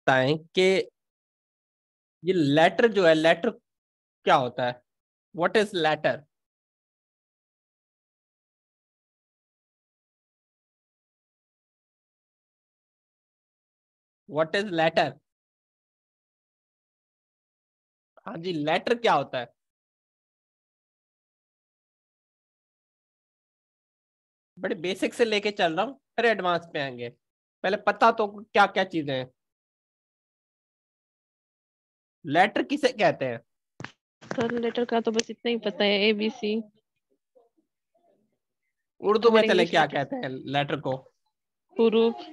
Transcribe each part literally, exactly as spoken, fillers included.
बताएं कि ये लेटर जो है, लेटर क्या होता है? What is letter? What is letter? हाँ जी, लेटर क्या होता है? बड़े बेसिक से लेके चल रहा हूँ, फिर एडवांस पे आएंगे। पहले पता तो क्या क्या चीजें हैं। लेटर किसे कहते हैं? सर लेटर का तो बस इतना ही पता है, ए बी सी। उर्दू में अगर चले इंग्लिश क्या लेटर, कहते हैं लेटर को? हुरूफ।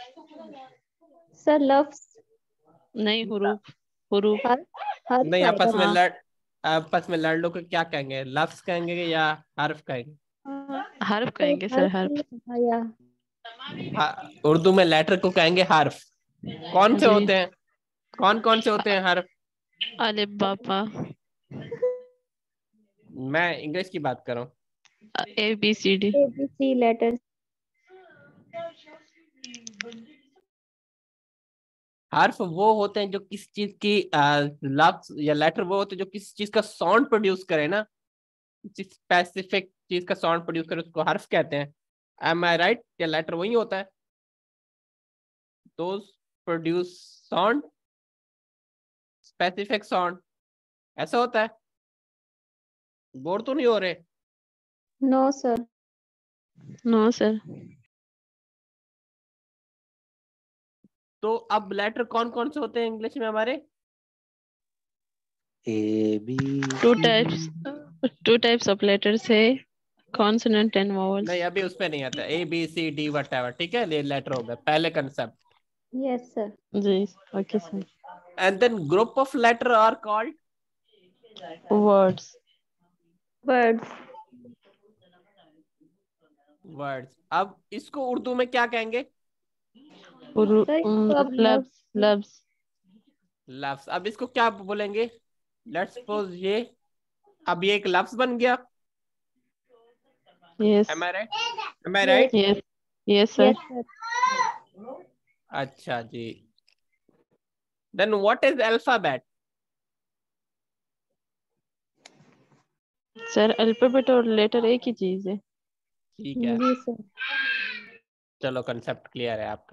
सर लफ्ज। नहीं, हुरूफ। हुरूफ। हर हर्फ नहीं, आएगा। आपस में हाँ। लड़ आपस में लड़ लो, के क्या कहेंगे? लफ्ज कहेंगे या हर्फ कहेंगे? हाँ, हर्फ सर कहेंगे सर, हर्फ हर्फ। ही हाँ, या हाँ, उर्दू में लेटर को कहेंगे हर्फ। कौन से जी। होते हैं? कौन कौन से होते हैं हर्फ? अलिफ बापा। मैं इंग्लिश की बात कर रहा हूँ। A B C D. A B C letter. हर्फ वो होते हैं जो किसी चीज की लफ्ज, या लेटर वो होते हैं जो किसी चीज का साउंड प्रोड्यूस करे ना, किसी स्पेसिफिक चीज का साउंड प्रोड्यूस करे, उसको हर्फ कहते हैं। Am I right? या लेटर वही होता है, those produce sound, specific sound, ऐसा होता है। बोर तो नहीं हो रहे? No sir. No sir. तो अब लेटर कौन कौन से होते हैं इंग्लिश में हमारे? A B two C types two types of letters है, कॉन्सोनेंट एंड वोवेल्स। नहीं, अभी उस पे नहीं आता। A B C D whatever, ठीक है, ये लेटर हो गया पहले कंसेप्ट। Yes sir. जी। Okay sir. And then group of letter are called words. Words. Words. अब इसको उर्दू में क्या कहेंगे? सर इसको अब लफ्ज। लफ्ज। लफ्ज। लफ्ज। अब इसको क्या बोलेंगे? लेट्स सपोज ये, अब ये एक लफ्ज बन गया। Yes. Am I right? Am I yes. Right? Yes. Yes sir. Yes sir. अच्छा जी। Then what is alphabet? Sir alphabet और लेटर एक ही चीज है। ठीक है, जी सर। चलो कंसेप्ट क्लियर है आपका।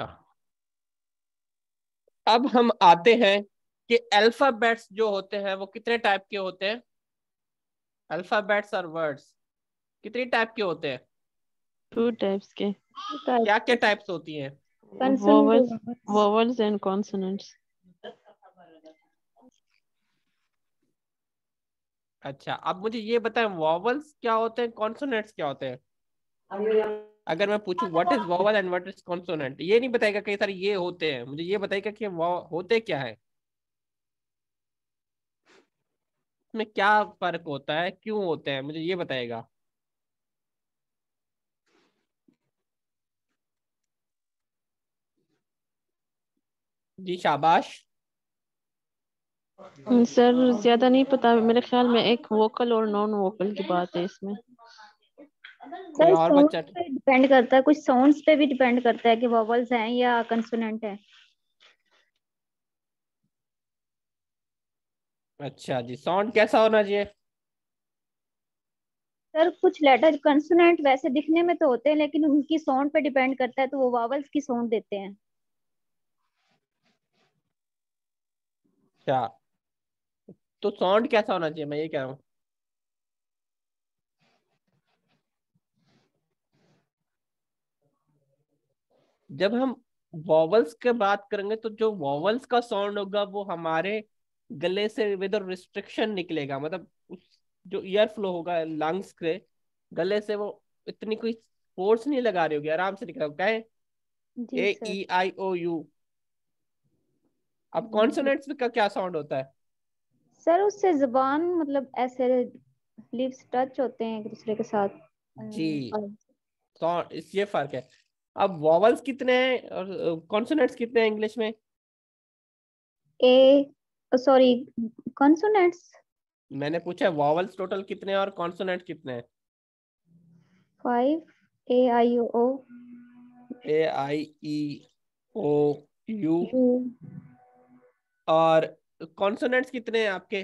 अब हम आते हैं कि अल्फाबेट्स जो होते हैं वो कितने टाइप के होते हैं? अल्फाबेट्स और वर्ड्स कितनी टाइप के होते हैं? टू टाइप्स के। क्या क्या टाइप्स होती हैं? Vowels. Consonant. Vowels and consonants. अच्छा, अब मुझे ये बताएं, वॉवल्स क्या होते हैं, कॉन्सोनेंट्स क्या होते हैं? अगर मैं पूछूं what is vowel and what is consonant, ये नहीं बताएगा कई सारे ये होते हैं, मुझे ये बताएगा कि वो होते क्या है, इसमें क्या फर्क होता है, क्यों होते हैं, मुझे ये बताएगा। जी शाबाश। सर ज्यादा नहीं पता, मेरे ख्याल में एक वोकल और नॉन वोकल की बात है इसमें। कोई सर और साउंड बच्चा? पे डिपेंड करता है, कुछ साउंड्स पे भी डिपेंड करता है कि वॉवल्स हैं या कंसोनेंट है। अच्छा जी, साउंड कैसा होना चाहिए? सर कुछ लेटर कंसोनेंट वैसे दिखने में तो होते हैं, लेकिन उनकी साउंड पे डिपेंड करता है, तो वो वॉवल्स की साउंड देते हैं। अच्छा, तो साउंड कैसा होना चाहिए, मैं ये कह रहा हूँ। जब हम वॉवल्स की बात करेंगे तो जो वॉवल्स का साउंड होगा वो हमारे गले से विद रिस्ट्रिक्शन निकलेगा, मतलब उस जो ईयर फ्लो होगा लंग्स के, गले से वो इतनी कोई फोर्स नहीं लगा रही होगी, आराम से निकलेगा। क्या है? जी A sir. E I O U. अब जी कॉन्सोनेंट्स का क्या साउंड होता है? सर, उससे जुबान मतलब ऐसे लिप्स टच होते हैं एक दूसरे के साथ। जी, अ, साउंड इस ये फर्क है। अब वॉवल्स कितने हैं और कॉन्सोनेंट्स कितने हैं इंग्लिश में? ए सॉरी, कंसोनेंट्स मैंने पूछा वॉवल्स टोटल कितने हैं और कॉन्सोनेंट कितने हैं? Five. A I O A I E O U U और कॉन्सोनेंट्स कितने हैं आपके?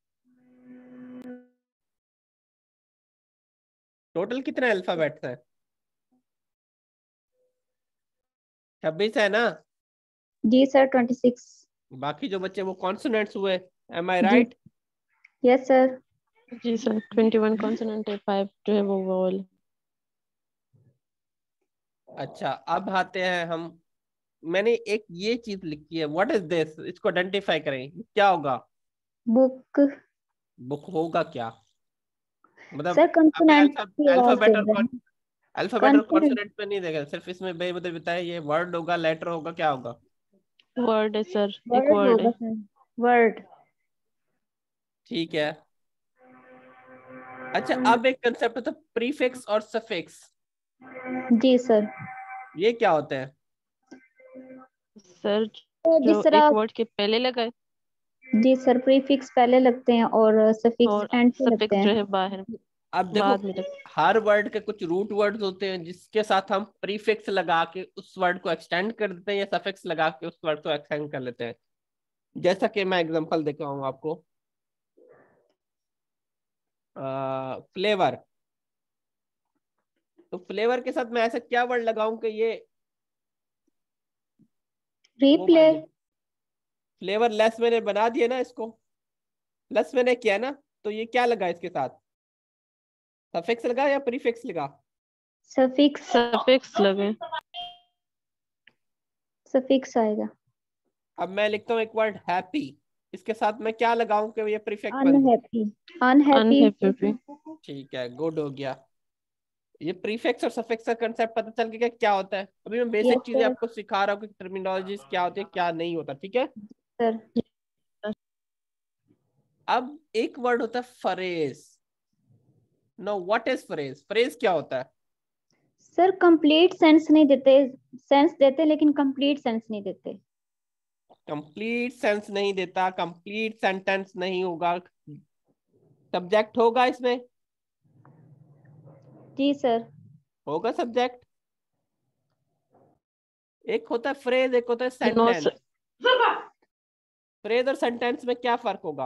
टोटल कितने अल्फाबेट्स हैं? छब्बीस है ना? जी सर, ट्वेंटी सिक्स। बाकी जो बच्चे वो कॉन्सोनेंट्स हुए, एम आई जी। राइट? Yes sir. जी सर, ट्वेंटी वन कॉन्सोनेंट है, फाइव जो है वो वोवल। अच्छा, अब आते हैं हम। मैंने एक ये चीज लिखी है, व्हाट इज दिस, इसको आइडेंटिफाई करें, क्या होगा? बुक। बुक होगा क्या? मतलब सर हमें कंसोनेंट अल्फा की आवाज अल्फाबेट दे और रहे हैं। अल्फाबेट और कंसोनेंट। कॉन्सोनेंट पे नहीं देगा, सिर्फ इसमें बे मतलब बताए, ये वर्ड होगा, लेटर होगा, क्या होगा? वर्ड है सर, एक वर्ड वर्ड है। होगा सर। वर्ड। ठीक है। अच्छा, अब एक कंसेप्ट होता है प्रीफिक्स और सफिक्स। जी सर। ये क्या होता है? सर तो जो जिस तरह, एक वर्ड के पहले लगाए जी सर, प्रीफिक्स पहले लगते हैं और सफिक्स और एंड पे लगते सफिक्स जो हैं। है बाहर अब देखो, बाद में लगते। हर वर्ड के कुछ रूट वर्ड्स होते हैं जिसके साथ हम प्रीफिक्स लगा के उस वर्ड को एक्सटेंड कर देते हैं, या सफिक्स लगा के उस वर्ड को एक्सटेंड कर लेते हैं। जैसा कि मैं एग्जांपल देता हूँ आपको, फ्लेवर। तो फ्लेवर के साथ मैं ऐसा क्या वर्ड लगाऊं कि ये वो रिप्ले। बन जाए? फ्लेवर लेस मैंने बना दिया ना इसको, लेस मैंने किया ना, तो ये क्या लगा इसके साथ? सफिक्स लगा या प्रीफिक्स लगा? सफिक्स। सफिक्स लगे। सफिक्स आएगा। अब मैं लिखता हूँ एक वर्ड हैप्पी, इसके साथ मैं क्या लगाऊं कि ये प्रीफिक्स बन जाए? अनहैप्पी। अनहैप्पी। अनहैप्पी। ठीक है, गुड हो गया। ये प्रीफिक्स और सफिक्स का कंसेप्ट पता चल गया क्या होता है। अभी मैं बेसिक यस चीजें सर। आपको सिखा रहा हूँ कि टर्मिनोलॉजीज क्या होती है, क्या नहीं होता, ठीक है? सर अब एक वर्ड होता है phrase. No, what is phrase? Phrase क्या होता है? सर कंप्लीट सेंस नहीं देते। सेंस देते लेकिन कंप्लीट सेंस नहीं देते। कंप्लीट सेंस नहीं देता, कंप्लीट सेंटेंस नहीं होगा। सब्जेक्ट होगा इसमें? जी सर। होगा सब्जेक्ट। एक होता है फ्रेज, एक होता है नो सेंटेंस। सर। फ्रेज और सेंटेंस में क्या फर्क होगा?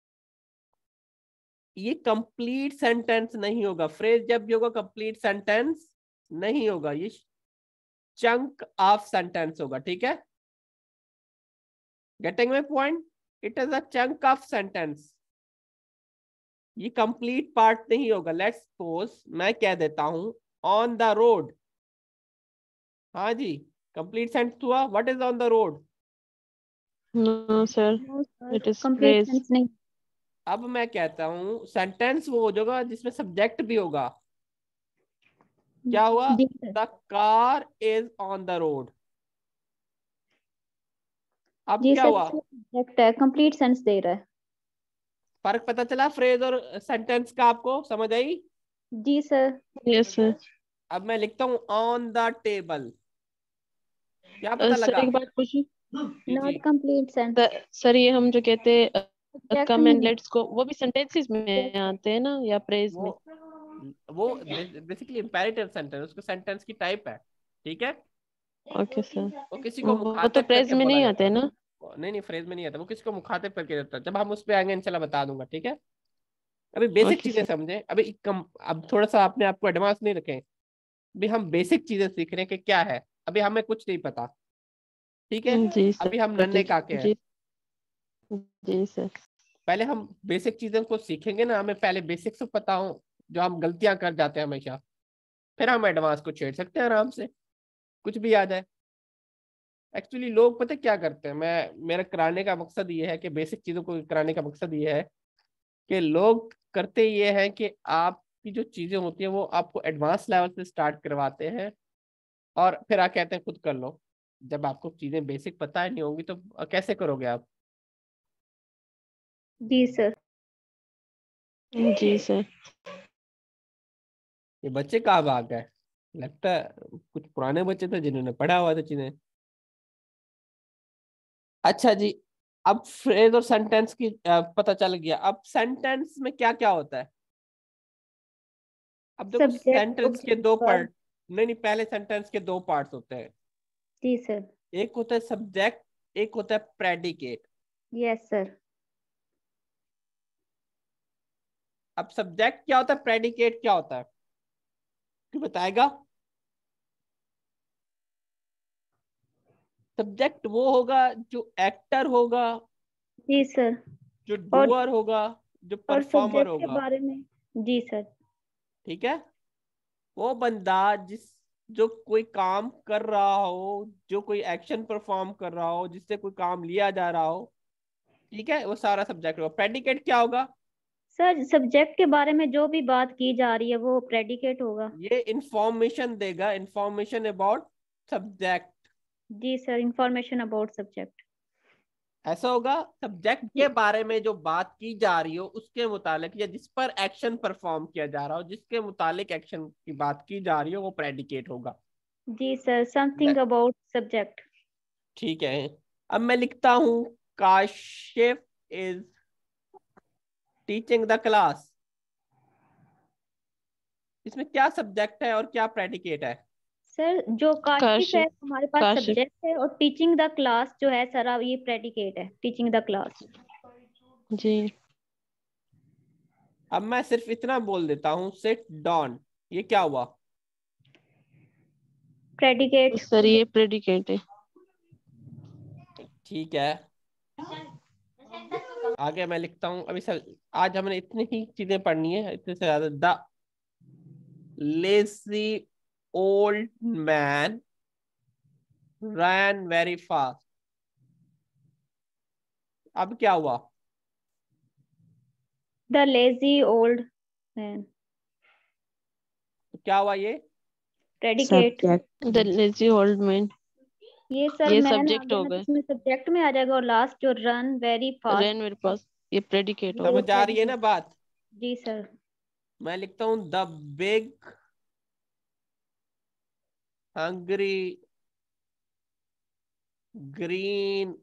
ये कंप्लीट सेंटेंस नहीं होगा। फ्रेज जब भी होगा कंप्लीट सेंटेंस नहीं होगा, ये चंक ऑफ सेंटेंस होगा, ठीक है? Getting my point? It is a chunk of sentence, ये कंप्लीट पार्ट नहीं होगा। लेट्स सपोज मैं कह देता हूं ऑन द रोड। हाँ जी, कंप्लीट सेंटेंस हुआ। What is on the road? No sir, no sir, it is complete phrase. Sense नहीं। अब मैं कहता हूं सेंटेंस वो हो जाएगा जिसमें सब्जेक्ट भी होगा। क्या हुआ? जी sir. The car is on the road. अब जी क्या सर, हुआ? इसमें सब्जेक्ट है, कंप्लीट सेंस दे रहा है। फर्क पता चला फ्रेज और सेंटेंस का? आपको समझ आई? जी सर। Yes sir. अब मैं लिखता हूं ऑन द टेबल, क्या पता सर लगा? एक बात पूछी। जी जी। Not complete sense. सर ये हम जो कहते हैं सब्जेक्ट कम एंड नहीं लेट्स को, वो भी सेंटेंसेस है। में आते हैं ना, या प्रेज वो में? वो बेसिकली इंपेरेटिव सेंटेंस, उसको सेंटेंस की टाइप है, ठीक है? Okay sir. वो किसी को वो तो मुखातिब प्रेज करके में बोला नहीं जाता आते है। ना? नहीं नहीं, फ्रेज में नहीं आता, वो किसी को मुखातिब करके देता है। जब हम उस पे आएंगे इंशाल्लाह बता दूंगा, ठीक है? अभी बेसिक ओके चीजें सर। समझे। अभी कम, अब थोड़ा सा अपने आप को एडवांस नहीं रखें। अभी हम बेसिक चीजें सीख रहे हैं कि क्या है। अभी हमें कुछ नहीं पता, ठीक है? जी अभी हम सर। नन्हे काके हैं। जी जी सर। पहले हम बेसिक चीजों को सीखेंगे ना, हमें पहले बेसिक से पता हो, जो हम गलतियां कर जाते हैं हमेशा, फिर हम एडवांस को छेड़ सकते हैं आराम से, कुछ भी आ जाए। एक्चुअली लोग पता है क्या करते हैं, मैं मेरा कराने का मकसद ये है कि बेसिक चीजों को कराने का मकसद ये है कि लोग करते ये हैं कि आपकी जो चीजें होती हैं वो आपको एडवांस लेवल से स्टार्ट करवाते हैं, और फिर आप कहते हैं खुद कर लो। जब आपको चीजें बेसिक पता ही नहीं होंगी तो कैसे करोगे आप? जी सर। जी सर। ये बच्चे कहाँ भाग गए? लगता है कुछ पुराने बच्चे थे जिन्होंने पढ़ा हुआ था चीजें। अच्छा जी, अब फ्रेज और सेंटेंस की अ, पता चल गया। अब सेंटेंस में क्या क्या होता है? अब देखो, सब्जेक्ट सेंटेंस के दो वर्ब। पार्ट। नहीं नहीं, पहले सेंटेंस के दो पार्ट्स होते हैं। जी सर। एक होता है सब्जेक्ट, एक होता है प्रेडिकेट। Yes sir. अब सब्जेक्ट क्या होता है, प्रेडिकेट क्या होता है, क्यों बताएगा? सब्जेक्ट वो होगा जो एक्टर होगा, जी सर। जो और डूअर होगा, जो और परफॉर्मर सब्जेक्ट के होगा। बारे में। जी सर। ठीक है, वो बंदा जिस जो कोई काम कर रहा हो, जो कोई एक्शन परफॉर्म कर रहा हो, जिससे कोई काम लिया जा रहा हो, ठीक है, वो सारा सब्जेक्ट होगा। प्रेडिकेट क्या होगा? सर सब्जेक्ट के बारे में जो भी बात की जा रही है वो प्रेडिकेट होगा। ये इंफॉर्मेशन देगा, इंफॉर्मेशन अबाउट सब्जेक्ट। जी सर, इंफॉर्मेशन अबाउट सब्जेक्ट। ऐसा होगा, सब्जेक्ट के जी। बारे में जो बात की जा रही हो उसके मुतालिक, या जिस पर एक्शन परफॉर्म किया जा रहा हो, जिसके मुतालिक एक्शन की बात की जा रही हो, वो प्रेडिकेट होगा। जी सर, समथिंग अबाउट सब्जेक्ट। ठीक है, अब मैं लिखता हूं Kashif is teaching the class. इसमें क्या सब्जेक्ट है और क्या प्रेडिकेट है? सर जो काशिफ है काशिफ। हमारे पास काशिफ। सब्जेक्ट है, और टीचिंग द क्लास जो है सर ये प्रेडिकेट है, टीचिंग द क्लास। जी अब मैं सिर्फ इतना बोल देता हूं, सिट डाउन, ये क्या हुआ? प्रेडिकेट। सर ये प्रेडिकेट है। ठीक है, आगे मैं लिखता हूं। अभी सर आज हमने इतनी ही चीजें पढ़नी है, इतने से ज्यादा। The lazy old man ran very fast. अब क्या हुआ? The lazy old man. तो क्या हुआ ये? Predicate. Subject the lazy old man. ये सर ये मैन आ सब्जेक्ट गया हो ना, तो गए। इसमें सब्जेक्ट में आ जाएगा, और लास्ट जो रन वेरी फास्ट रेन मेरे पास, ये प्रेडिकेट हो ये गए। समझ आ रही है ना प्रेडिकेट। बात? जी सर। मैं लिखता हूं the big hungry green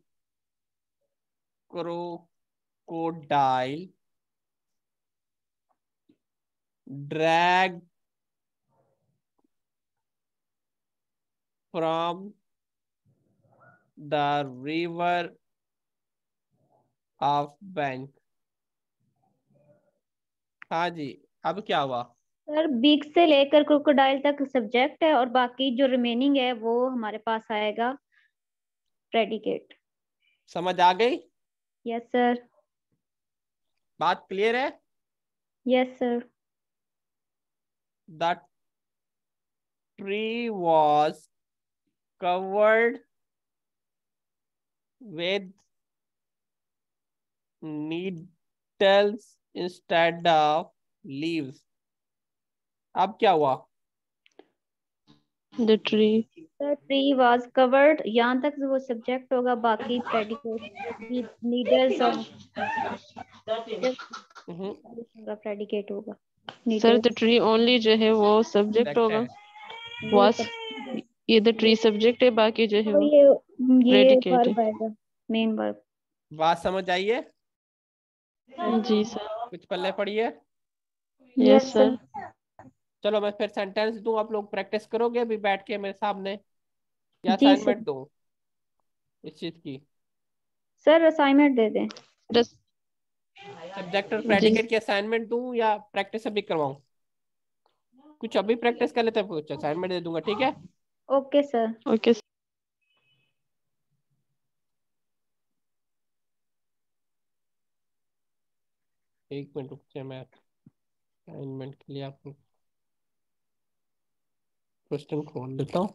crocodile drag from the river of bank. हाँ जी, अब क्या हुआ? सर बिग से लेकर क्रोकोडाइल तक सब्जेक्ट है, और बाकी जो रिमेनिंग है वो हमारे पास आएगा प्रेडिकेट। समझ आ गई? Yes sir. बात क्लियर है? Yes sir. The tree was covered with needles instead of leaves। अब क्या हुआ? The tree. Sir tree was covered, यहाँ तक वो सब्जेक्ट होगा, बाकी प्रेडिकेट नीडल्स और हम्म, प्रेडिकेट होगा। Sir the needles tree only जो है वो सब्जेक्ट सब्जेक्ट होगा। है। वो वास। सब। ये द ट्री सब्जेक्ट है, बाकी जो है और वो ये ये प्रेडिकेट है। वर्ब आएगा, मेन वर्ब। बात समझ आई है? जी सर। कुछ पल्ले पड़ी है? Yes yes sir. सर। चलो मैं फिर सेंटेंस दूं, आप लोग प्रैक्टिस करोगे अभी बैठ के मेरे सामने, या जी सर। असाइनमेंट दूं इस चीज की? सर असाइनमेंट दे दें। दस। सब्जेक्ट और जी। प्रेडिकेट की असाइनमेंट दूं या प्रैक्टिस अभी करवाऊं? कुछ अभी प्रैक्टिस कर लेते हैं, कुछ असाइनमेंट दे दूंगा, ठीक है? Okay sir. ओके। एक मिनट रुक जाए, मैं असाइनमेंट के लिए आपको क्वेश्चन खोल लेता हूँ।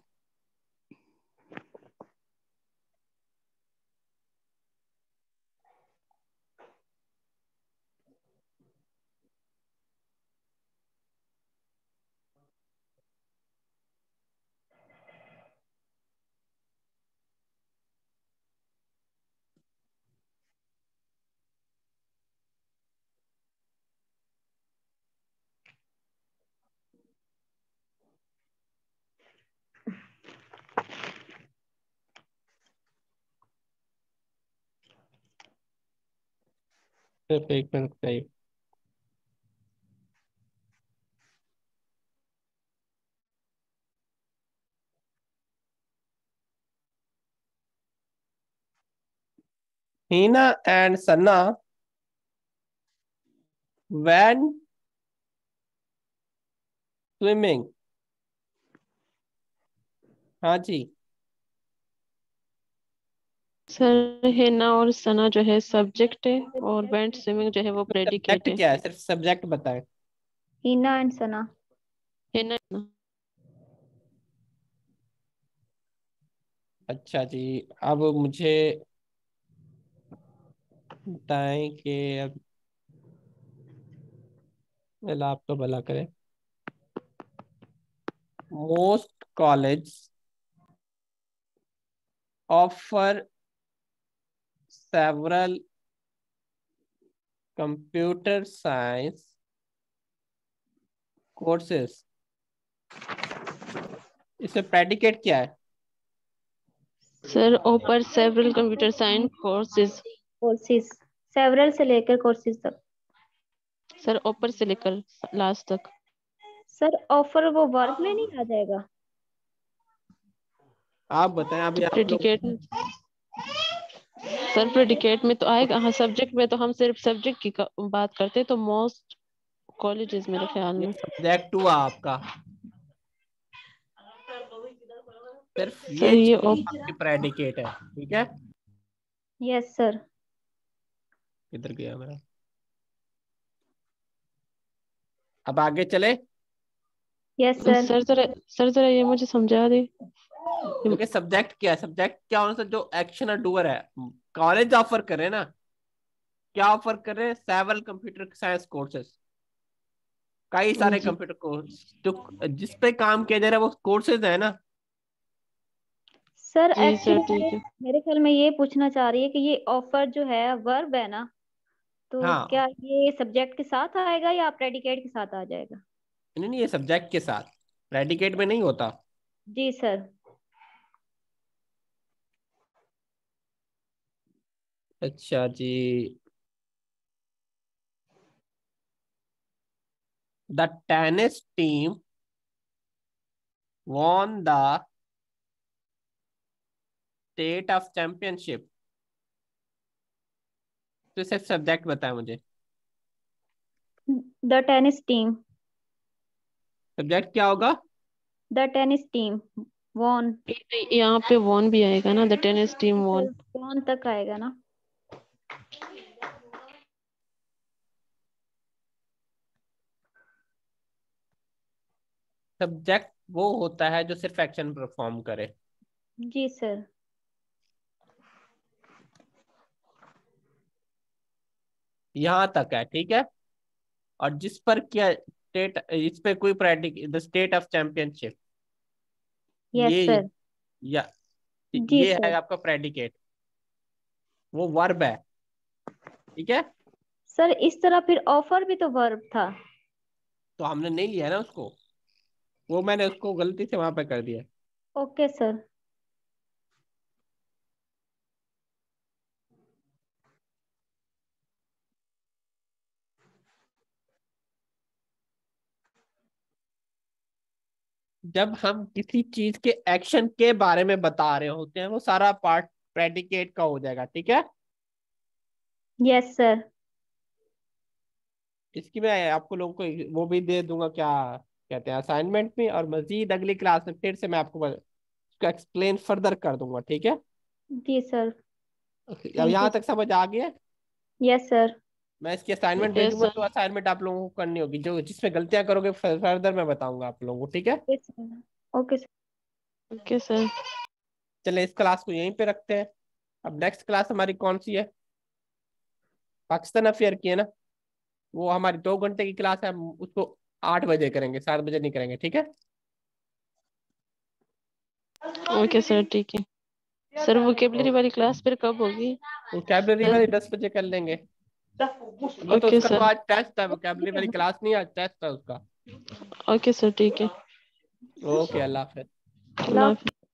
सिर्फ एक मिनट चाहिए। Hina and Sana went swimming. हाँ जी। सर हिना और सना जो है सब्जेक्ट है और वेंट स्विमिंग जो है वो प्रेडिकेट सब्जेक्ट है। क्या है, सिर्फ सब्जेक्ट बताएं। हिना एंड सना। हिना। अच्छा जी, अब मुझे बताएं कि अब अल्लाह आपको भला करे। Most college offer several computer science courses. इसमें प्रेडिकेट क्या है? Sir offer several computer science courses. Courses several से लेकर कोर्सेज तक। सर ऊपर से लेकर लास्ट तक। सर ऑफर वो वर्ब में नहीं आ जाएगा? आप बताएं, अभी आप लोग। प्रेडिकेट सर प्रेडिकेट में तो आएगा। हाँ सब्जेक्ट में तो हम सिर्फ सब्जेक्ट की क- बात करते हैं, तो मोस्ट कॉलेजेस मेरे ख्याल ये में। सब्जेक्ट हुआ आपका, सिर्फ सर ये ये चीज op- आपकी प्रेडिकेट है, ठीक है। Yes sir. किधर गया मेरा? अब आगे चले। Yes sir. सर जरा सर जरा ये मुझे समझा दे। देखिए सब्जेक्ट क्या है, सब्जेक्ट क्या होना चाहिए, जो एक्शन और डूअर है। कॉलेज ऑफर कर रहे हैं ना, क्या ऑफर कर रहे हैं? सेवरल कंप्यूटर साइंस कोर्सेज, कई सारे जी कंप्यूटर कोर्स जो जिस पे काम किया जा रहा है वो कोर्सेज है ना। सर जी सर एक्चुअली ठीक मेरे है। मेरे ख्याल में ये पूछना चाह रही है कि ये ऑफर जो है वर्ब है ना, तो हाँ, क्या ये सब्जेक्ट के साथ आएगा या प्रेडिकेट के साथ आ जाएगा? नहीं नहीं, ये सब्जेक्ट के साथ, प्रेडिकेट में नहीं होता। जी सर। अच्छा जी। The tennis team won the state of championship. तो सिर्फ सब्जेक्ट बताया मुझे। The tennis team. सब्जेक्ट क्या होगा? The tennis team won. यहाँ पे वॉन भी आएगा ना, the tennis team sir won. Won तक आएगा ना? सब्जेक्ट वो होता है जो सिर्फ एक्शन परफॉर्म करे। जी सर। यहां तक है, ठीक है। और जिस पर क्या स्टेट, इस पे कोई predicate the state of championship, yes ये सर। या जी ये है सर। आपका प्रेडिकेट, वो वर्ब है, ठीक है। सर इस तरह फिर ऑफर भी तो वर्ब था। तो हमने नहीं लिया ना उसको, वो मैंने उसको गलती से वहां पे कर दिया। Okay sir. जब हम किसी चीज के एक्शन के बारे में बता रहे होते हैं वो सारा पार्ट प्रेडिकेट का हो जाएगा, ठीक है। Yes sir. इसकी मैं आपको लोगों को वो भी दे दूंगा, क्या कहते हैं, असाइनमेंट में, और मजीद अगली क्लास में फिर से मैं आपको बस- उसका एक्सप्लेन फर्दर कर दूंगा, ठीक है। जी सर। अब थैंक यहाँ यू। तक समझ आ गया? Yes sir. मैं इसकी असाइनमेंट यस भेजूंगा, सर। तो असाइनमेंट आप लोगों को करनी होगी, जो जिसमें गलतियां करोगे फर्दर मैं बताऊंगा आप लोगों को, ठीक है। Okay sir. Okay sir. Okay sir. चले इस क्लास को यहीं पे रखते हैं। अब नेक्स्ट क्लास हमारी कौन सी है? पाकिस्तान अफेयर की है ना। वो हमारी दो घंटे की क्लास है, हम उसको आठ बजे करेंगे, सात बजे नहीं करेंगे, ठीक है। ओके सर ठीक है। सर वोकेबलरी वाली क्लास फिर कब होगी? वोकैबलरी वाली दस बजे कर लेंगे। वो तो ओके उसका तो सर। आज टेस्ट है, वोकैबलरी वाली क्लास नहीं, आज टेस्ट है उसका। ओके सर ठीक है। ओके, अल्लाह हाफिज। अल्लाह अल्लाह। हाफिज़।